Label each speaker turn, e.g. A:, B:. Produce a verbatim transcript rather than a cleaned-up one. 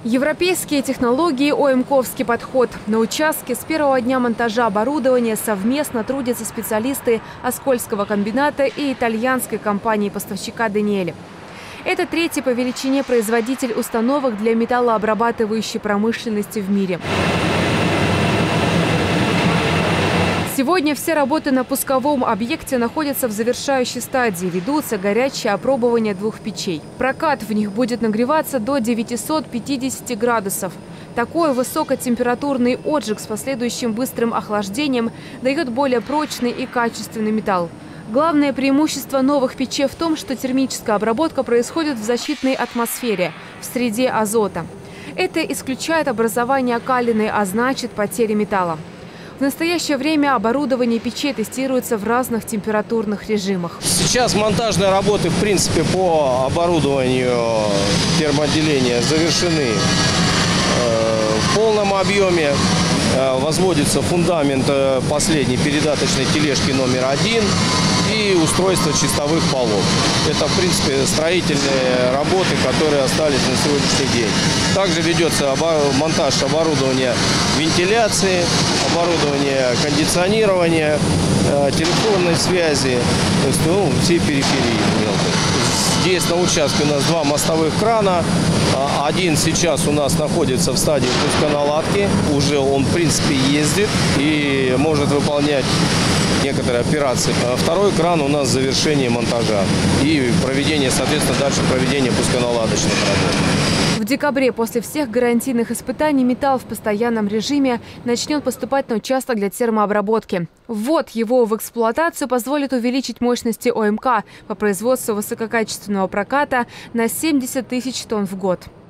A: Европейские технологии, ОМКовский подход. На участке с первого дня монтажа оборудования совместно трудятся специалисты Оскольского комбината и итальянской компании-поставщика Даниэль. Это третий по величине производитель установок для металлообрабатывающей промышленности в мире. Сегодня все работы на пусковом объекте находятся в завершающей стадии. Ведутся горячие опробования двух печей. Прокат в них будет нагреваться до девятисот пятидесяти градусов. Такой высокотемпературный отжиг с последующим быстрым охлаждением дает более прочный и качественный металл. Главное преимущество новых печей в том, что термическая обработка происходит в защитной атмосфере, в среде азота. Это исключает образование калины, а значит потери металла. В настоящее время оборудование печей тестируется в разных температурных режимах.
B: Сейчас монтажные работы, в принципе, по оборудованию термоотделения завершены в полном объеме. Возводится фундамент последней передаточной тележки номер один и устройство чистовых полов. Это, в принципе, строительные работы, которые остались на сегодняшний день. Также ведется монтаж оборудования вентиляции, оборудования кондиционирования, телефонной связи, то есть ну, все периферии мелкой. Здесь на участке у нас два мостовых крана. Один сейчас у нас находится в стадии пусконаладки. Уже он, в принципе, ездит и может выполнять некоторые операции. Второй кран у нас завершение монтажа и проведение, соответственно, дальше проведение пусконаладочных работ.
A: В декабре после всех гарантийных испытаний металл в постоянном режиме начнет поступать на участок для термообработки. Ввод его в эксплуатацию позволит увеличить мощности ОМК по производству высококачественного проката на семьдесят тысяч тонн в год.